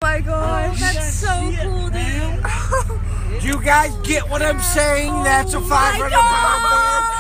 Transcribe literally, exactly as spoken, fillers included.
my gosh, that's so cool, dude. Do you guys get what I'm saying? That's a five hundred pound bear.